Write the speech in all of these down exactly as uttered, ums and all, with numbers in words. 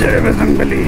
जय बजरंगबली।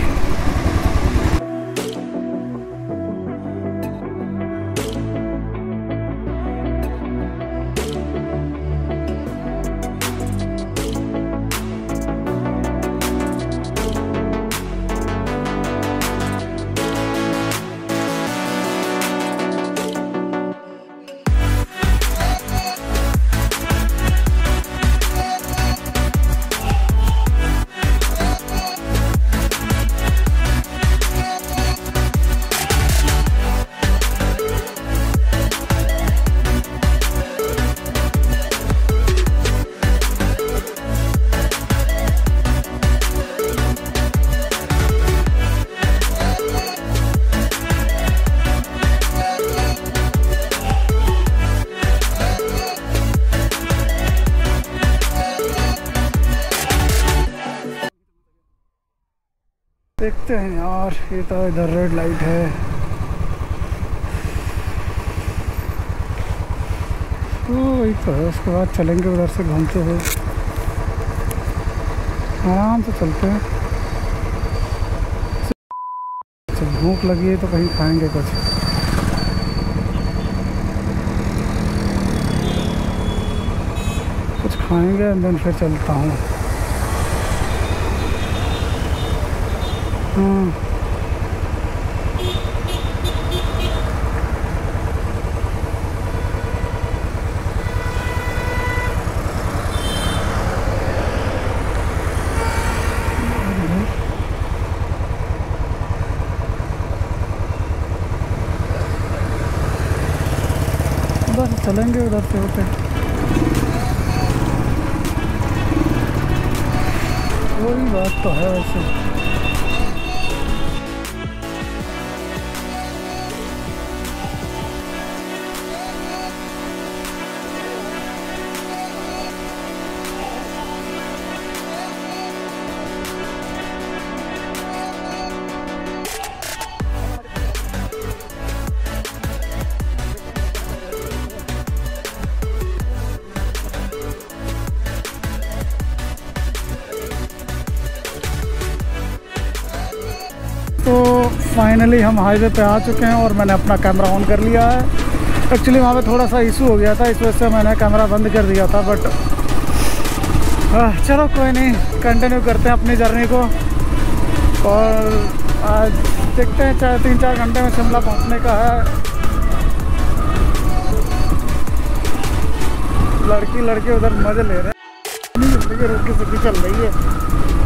देखते हैं यार, ये तो इधर रेड लाइट है। तो वही तो है, उसके बाद चलेंगे उधर से घूमते हुए, आराम से चलते हैं। जब भूख लगी है तो कहीं खाएंगे कुछ। कुछ खाएंगे एंड देन फिर चलता हूँ। हाँ बस चलेंगे उधर से होते। वही बात तो है वैसे। तो फाइनली हम हाईवे पे आ चुके हैं और मैंने अपना कैमरा ऑन कर लिया है। एक्चुअली वहाँ पे थोड़ा सा इशू हो गया था, इस वजह से मैंने कैमरा बंद कर दिया था। बट चलो कोई नहीं, कंटिन्यू करते हैं अपनी जर्नी को। और आज देखते हैं, चाहे तीन चार घंटे में शिमला पहुँचने का है। लड़की लड़के उधर मज़े ले रहे हैं, जिंदगी रोकी सकी चल रही है।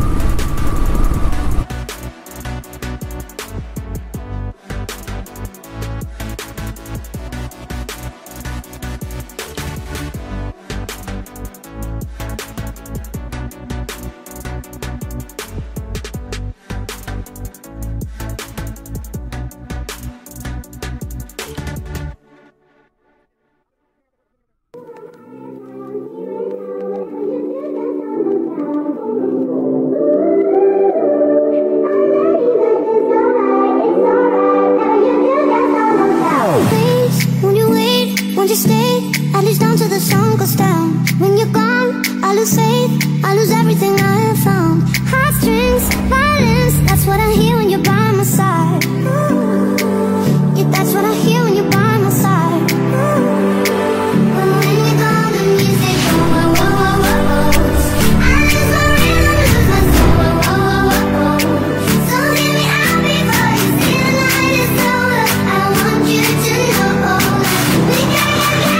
Just stay, at least down till the sun goes down. When you're gone, I lose faith, I lose everything I have found. Heartstrings, violence, that's what I hear when you're by my side. Yeah, that's what I hear when you're by my side. When you're gone, the music, whoa, whoa, whoa, whoa, whoa. I lose my rhythm, lose my soul, whoa, whoa, whoa, whoa. So hear me out before you see the night is over. I want you to know that we got.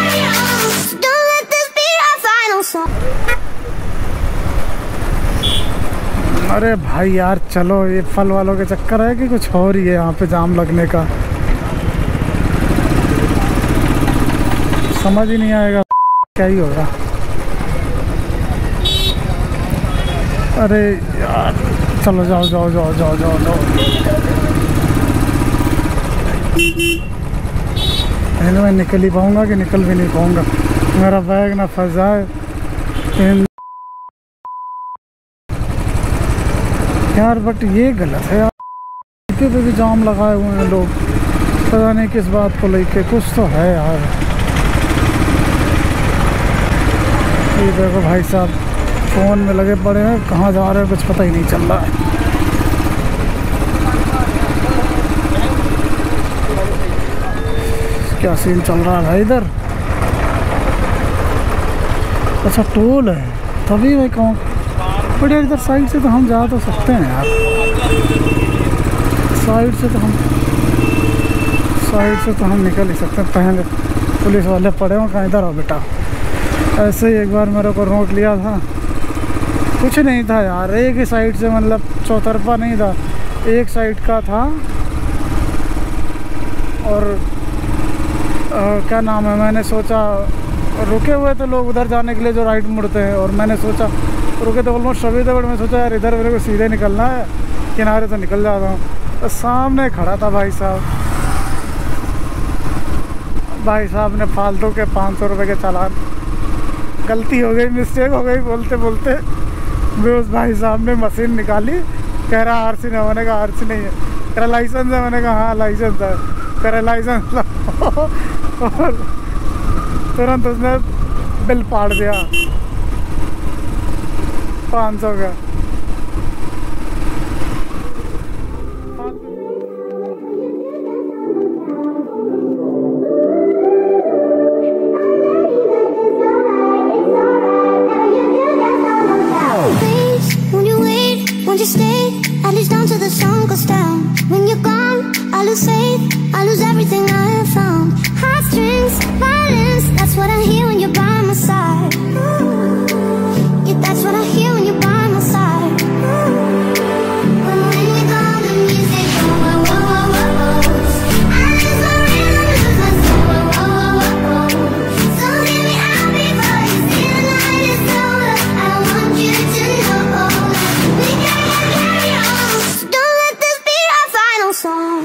अरे भाई यार चलो, ये फल वालों के चक्कर है कि कुछ और ही है यहाँ पे जाम लगने का, समझ ही नहीं आएगा क्या ही होगा। अरे यार चलो जाओ जाओ जाओ जाओ जाओ जाओ। पहले मैं निकल ही पाऊँगा कि निकल भी नहीं पाऊँगा, मेरा बैग ना फंस जाए यार। बट ये गलत है यार, पे भी जाम लगाए हुए हैं लोग, पता नहीं किस बात को लेके, कुछ तो है यार। ये देखो भाई साहब फ़ोन में लगे पड़े हैं, कहाँ जा रहे हैं कुछ पता ही नहीं चल रहा है। क्या सीन चल रहा है भाई इधर। अच्छा टोल है तभी भाई कहूँ, बट यार इधर साइड से तो हम जा तो सकते हैं यार, साइड से तो हम साइड से तो हम निकल ही सकते हैं। पहले पुलिस वाले पड़े हो कहाँ, इधर हो बेटा। ऐसे ही एक बार मेरे को रोक लिया था, कुछ नहीं था यार, एक ही साइड से, मतलब चौतरफा नहीं था, एक साइड का था। और आ, क्या नाम है, मैंने सोचा रुके हुए थे लोग उधर जाने के लिए जो राइट मुड़ते हैं, और मैंने सोचा रुके तो ऑलमोस्ट सभी थे, बट मैं सोचा यार इधर मेरे को सीधे निकलना है, किनारे तो निकल जाता हूँ। तो सामने खड़ा था भाई साहब, भाई साहब ने फालतू के पाँच सौ रुपये के चालान, गलती हो गई, मिस्टेक हो गई, बोलते बोलते मैं उस भाई साहब ने मशीन निकाली, कह रहा आर सी नहीं, मैंने कहा आर सी नहीं है, कह रहा लाइसेंस है, मैंने कहा हाँ लाइसेंस है, कह रहा लाइसेंस लाओ, और तुरंत उसने बिल फाड़ दिया पाँच सौ का। Won't you stay, at least down till the sun goes down? When you're gone, I lose faith, I lose everything I have found. Heartstrings, violence, that's what I hear when you're by my side. Yeah, that's what I hear when you're by my side. When we're gone, the music go whoa, whoa, whoa, whoa. I lose my rhythm, lose my soul, whoa, whoa, whoa, whoa. So hear me out before you see the night is over. I want you to know we gotta carry on. So don't let this be our final song.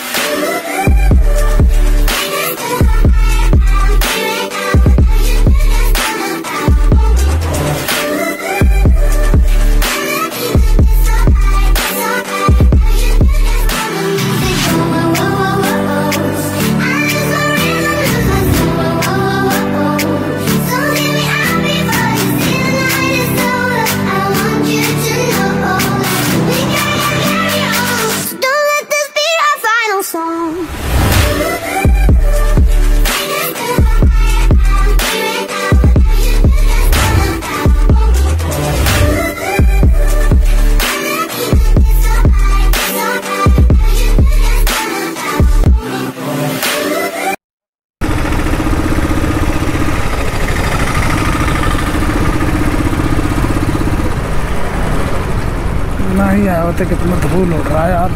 नहीं आया होते, कितना धूल उड़ रहा है यार।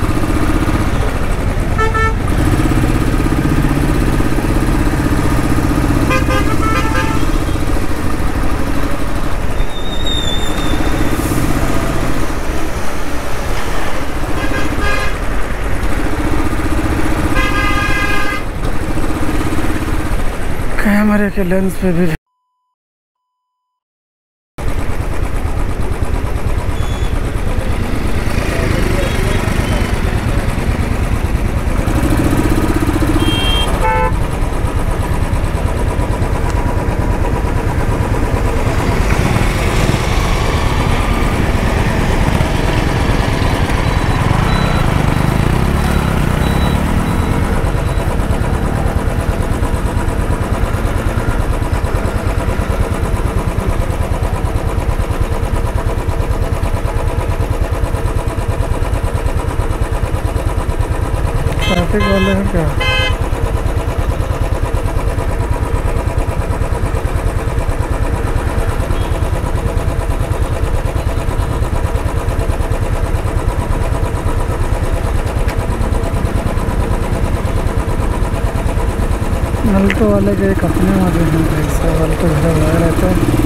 कैमरे के लेंस पे भी ट्रैफिक वाले हैं क्या? नलको वाले के एक अपने वाले हैं, ऐसे वाले तो घर लगा रहते हैं।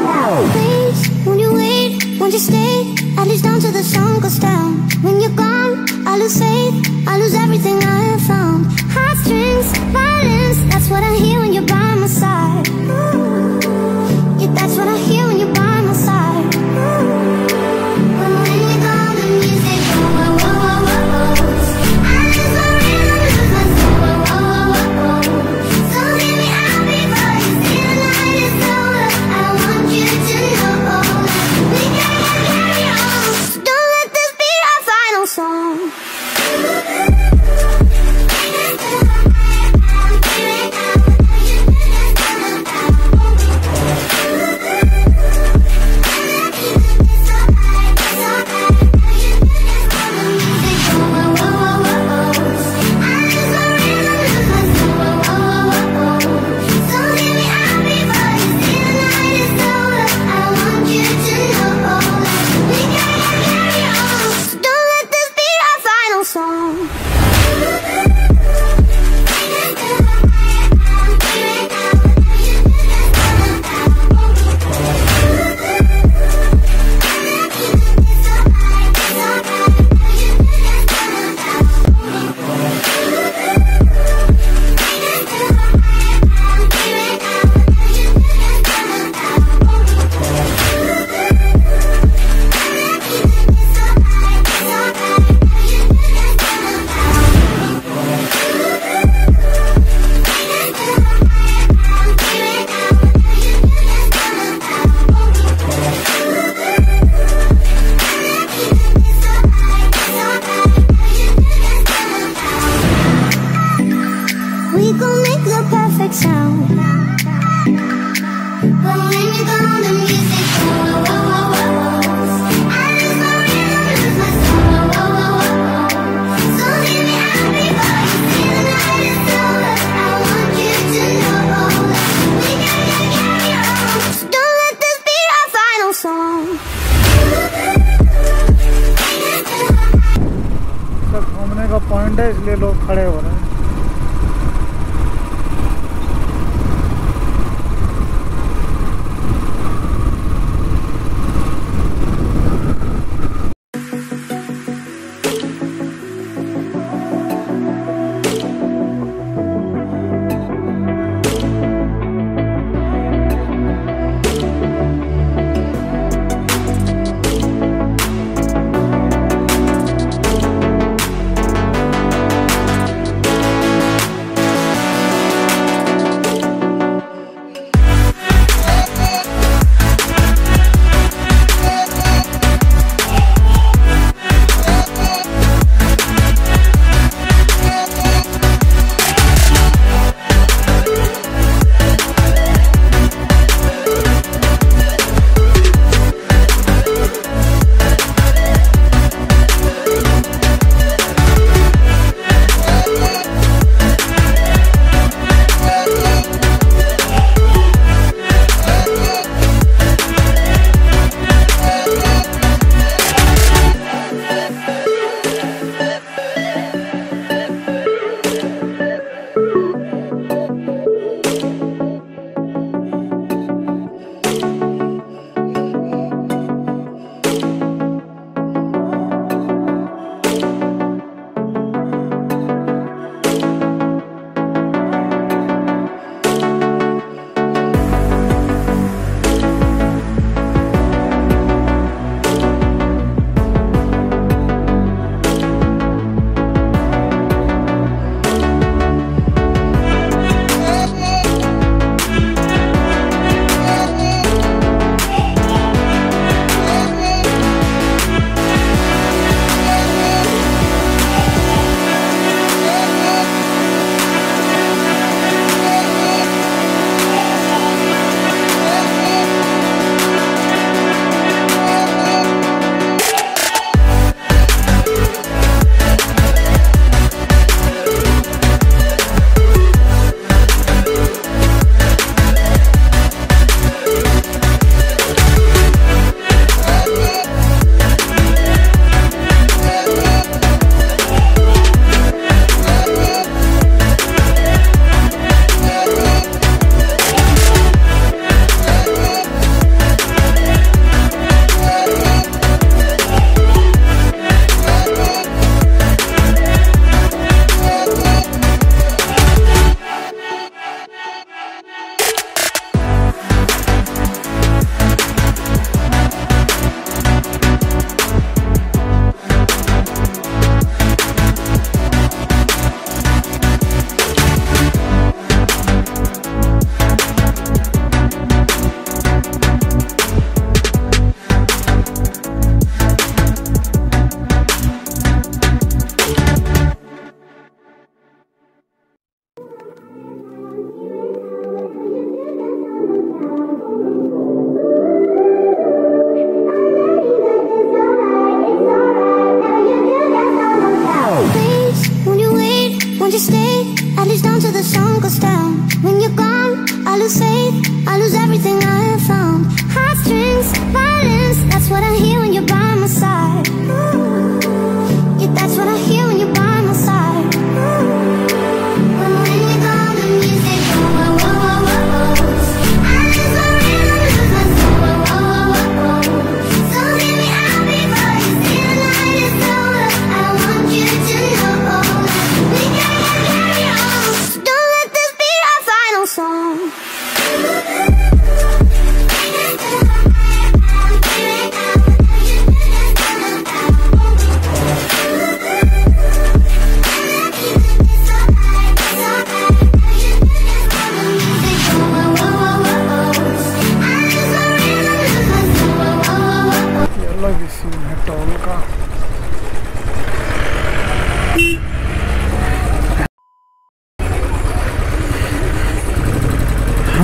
Won't you stay, at least down till the sun goes down? When you're gone, perfect sound. But when you're gone, the music goes. I lose my rhythm, lose my soul. So leave me out before you see the night is over. I want you to know we gotta carry on. So don't let this be our final song. घूमने का point है इसलिए लोग खड़े हो रहे हैं।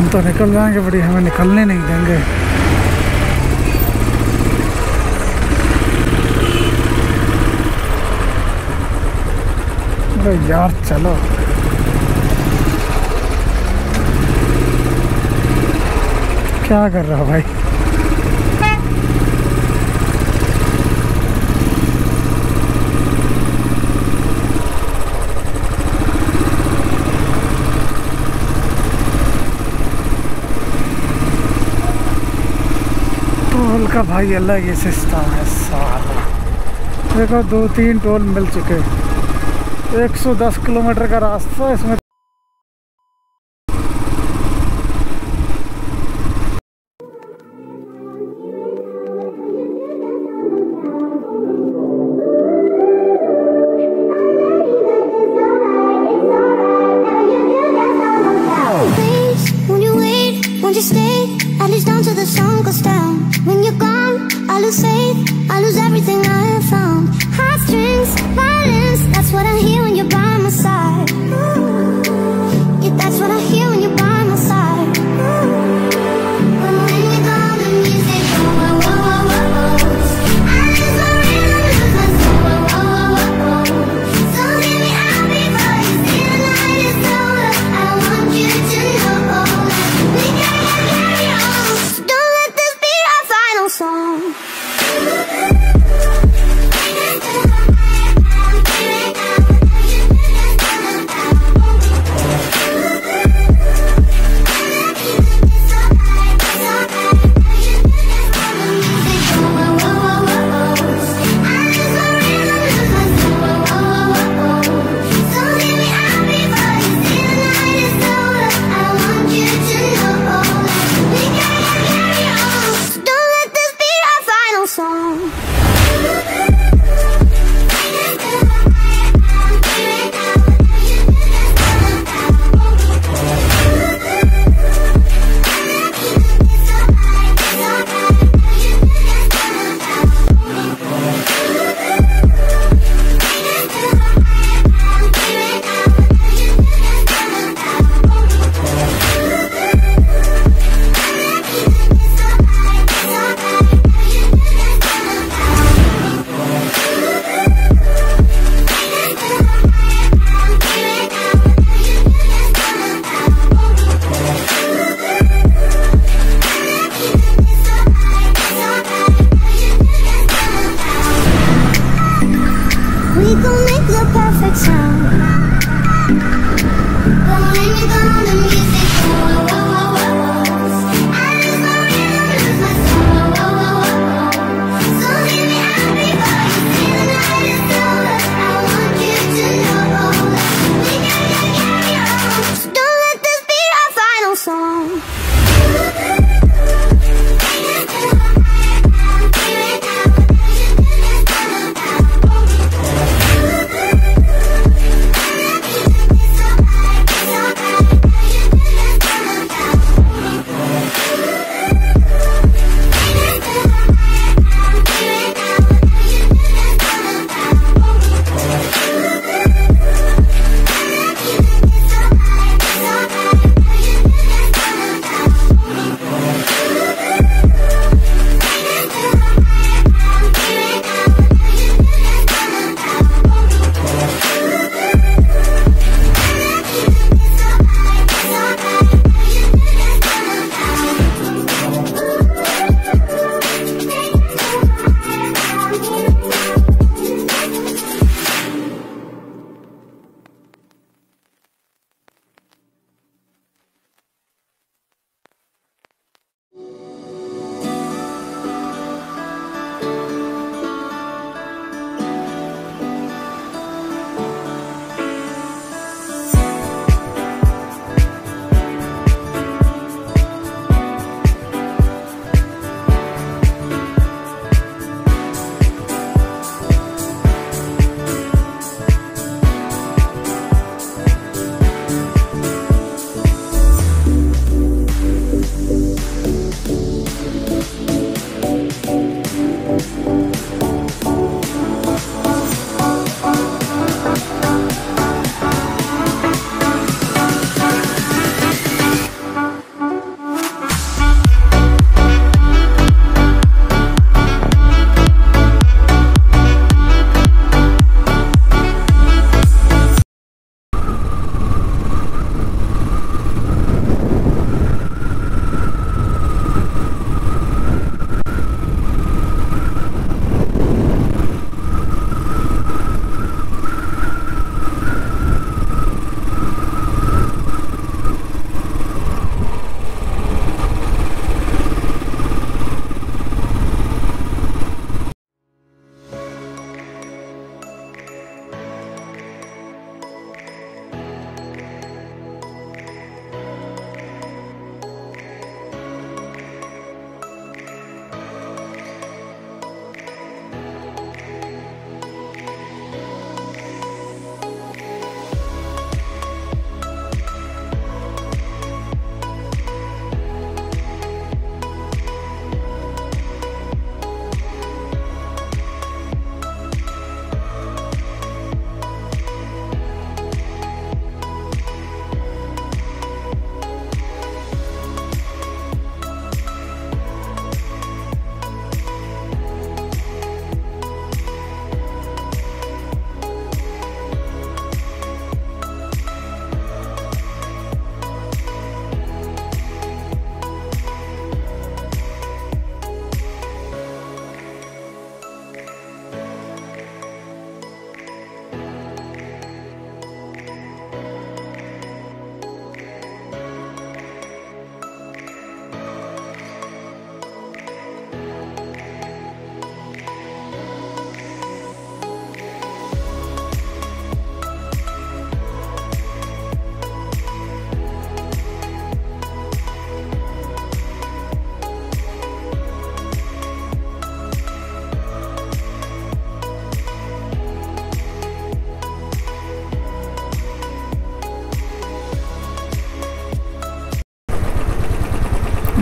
हम तो निकल जाएंगे, बड़ी हमें निकलने नहीं देंगे। अरे यार चलो, क्या कर रहा हो भाई? टोल का भाई अलग ही सिस्टम है साला। देखो दो तीन टोल मिल चुके, एक सौ दस किलोमीटर का रास्ता इसमें। Won't you stay, at least down till the sun goes down? When you're gone, I lose faith, I lose everything I have found. Heartstrings, violence, that's what I hear when you're by my side. Yeah, that's what I hear when you're by my side. When we're gone, the music, whoa, whoa, whoa, whoa, whoa. I lose my rhythm, lose my soul, whoa, whoa, whoa, whoa. So hear me out before you see the night is over. I want you to know that we gotta carry on. So don't let this be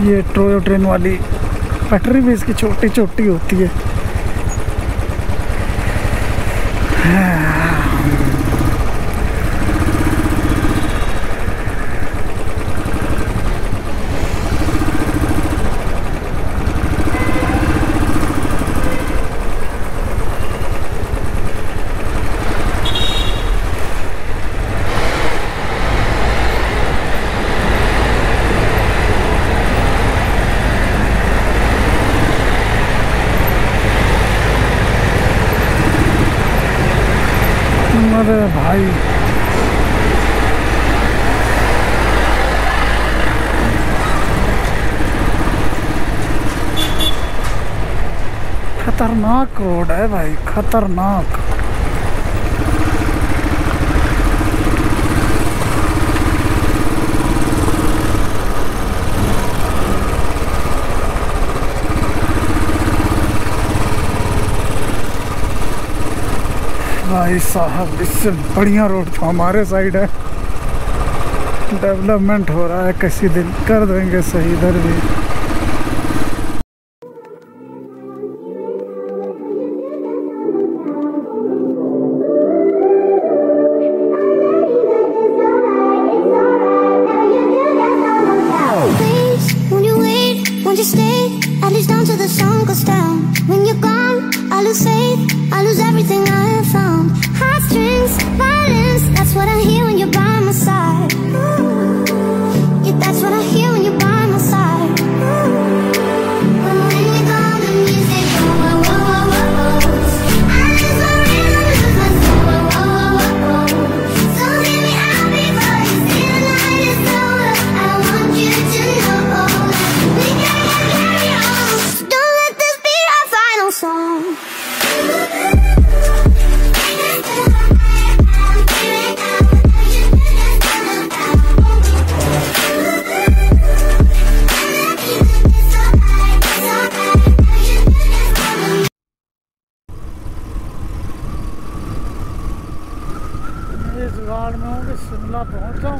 ये टोयो train वाली पटरी भी इसकी छोटी छोटी होती है। अरे भाई खतरनाक रोड है भाई, खतरनाक। भाई साहब इससे बढ़िया रोड तो हमारे साइड है, डेवलपमेंट हो रहा है, किसी दिन कर देंगे सही इधर भी। जुगाड़ में हूँ कि शिमला पहुँच जाऊँ।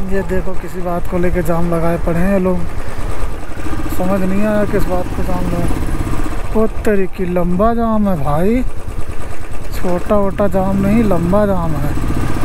ये देखो किसी बात को लेके जाम लगाए पड़े हैं ये लोग, समझ नहीं आया किस बात को जाम लगाए। वो तरीकी लंबा जाम है भाई, छोटा वोटा जाम नहीं, लंबा जाम है।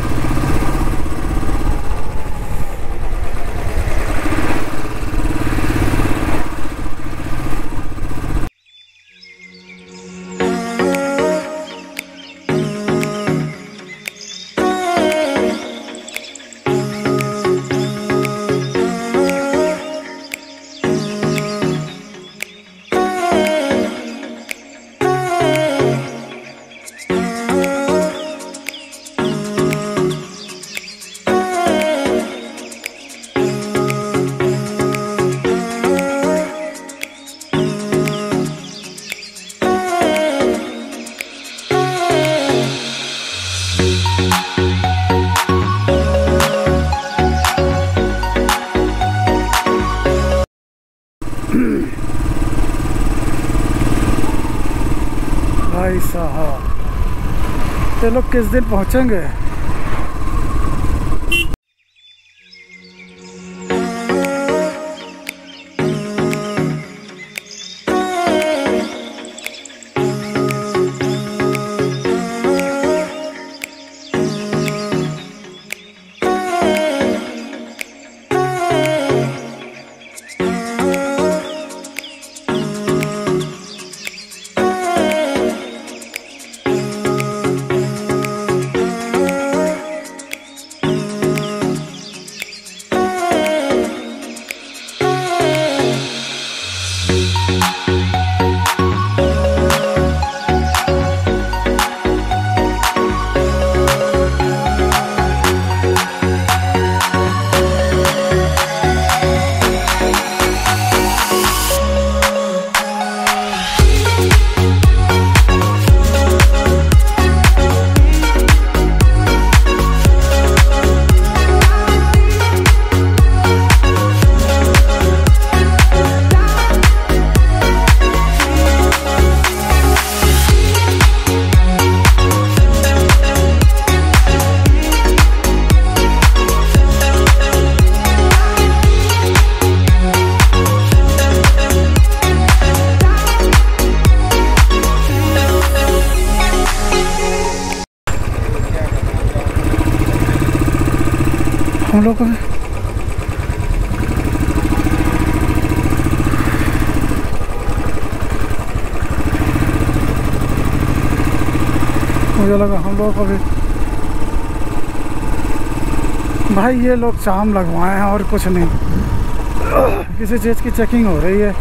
भाई साहब ये लोग किस दिन पहुंचेंगे? हम लोग मुझे लगा हम लोग अभी भाई ये लोग जाम लगवाए हैं और कुछ नहीं, किसी चीज़ की चेकिंग हो रही है।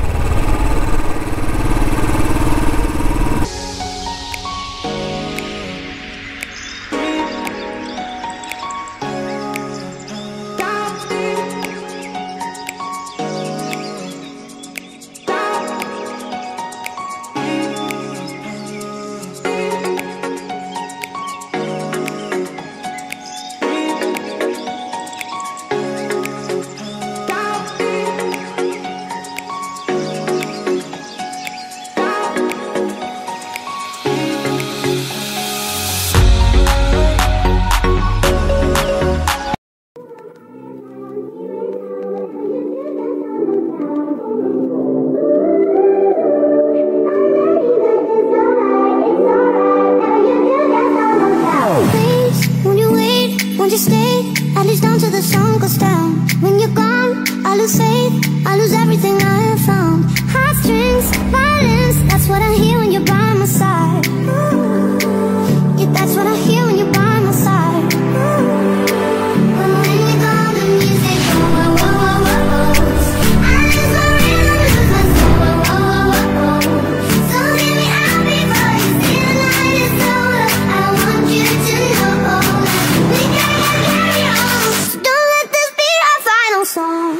Won't you stay, at least down till the sun goes down? When you're gone, I lose faith, I lose everything I have found. Heartstrings, violence, that's what I hear when you're by my side. Yeah, that's what I hear when you're by my side. When we're gone, the music goes, whoa, whoa, whoa, whoa. I lose my rhythm, lose my soul, whoa, whoa, whoa, whoa. So hear me out before you see the night is over. I want you to know we gotta carry on. So don't let this be our final song.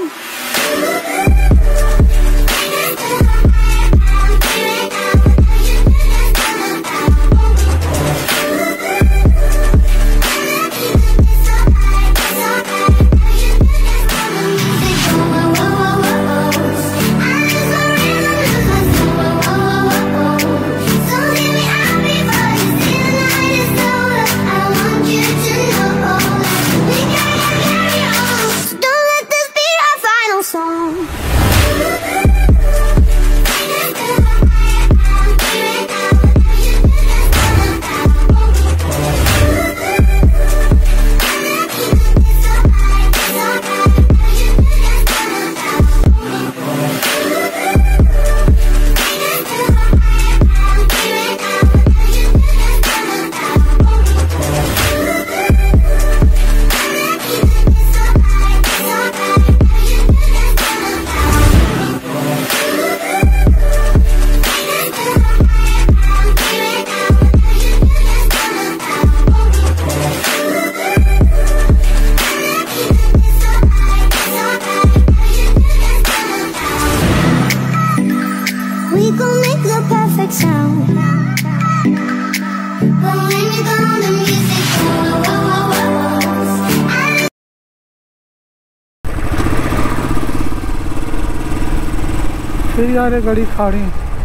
फिर यार ये गाड़ी खाड़ी,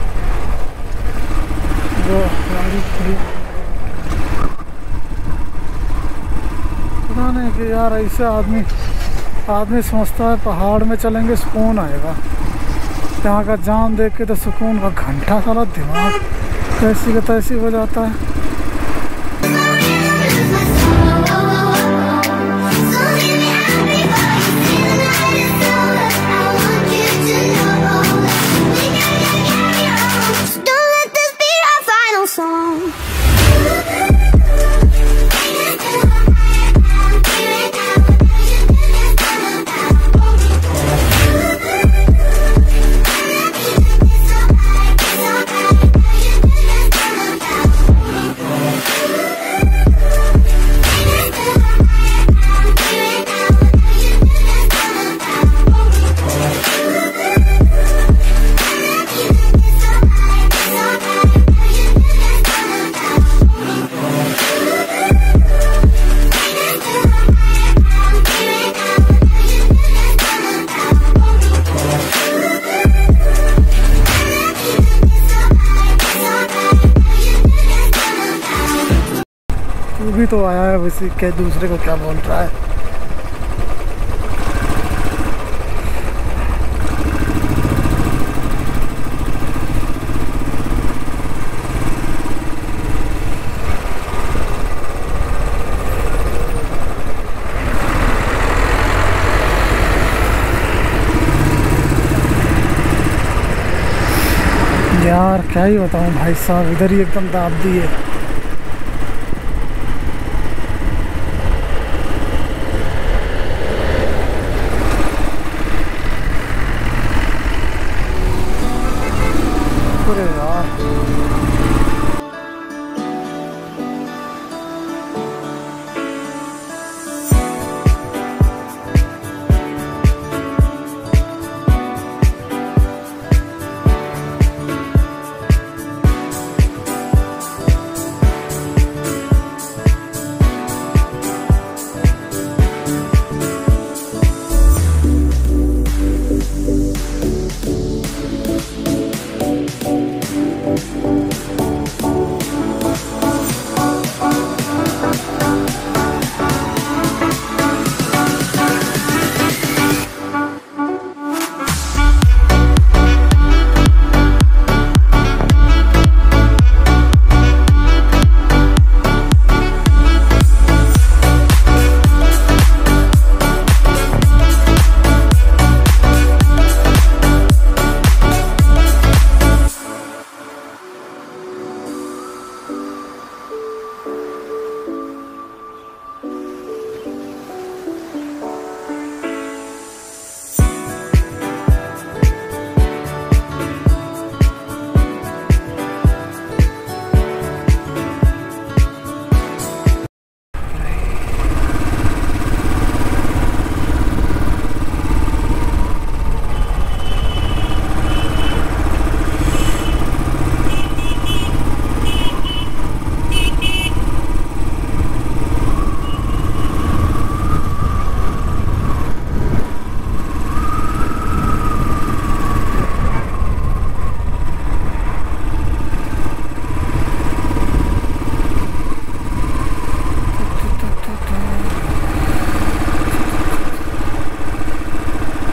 वो गाड़ी खड़ी, पता नहीं कि यार ऐसे आदमी आदमी सोचता है पहाड़ में चलेंगे सुकून आएगा, यहाँ का जाम देख के तो सुकून का घंटा साला दिमाग कैसी का तैसी हो जाता है। तू भी तो आया है वैसे, क्या दूसरे को क्या बोल रहा है। यार क्या ही बताऊं भाई साहब, इधर ही एकदम दाब दी है। अरे यार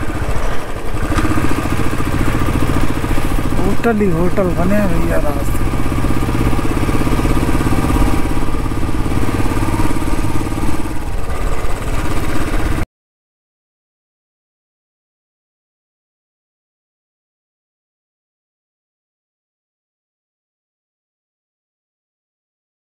होटल ही होटल बने भैया रास्ते।